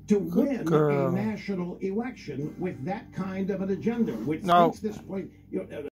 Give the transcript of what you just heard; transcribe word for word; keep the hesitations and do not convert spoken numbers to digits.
to Good win girl. a national election with that kind of an agenda, which No. makes this point. You know,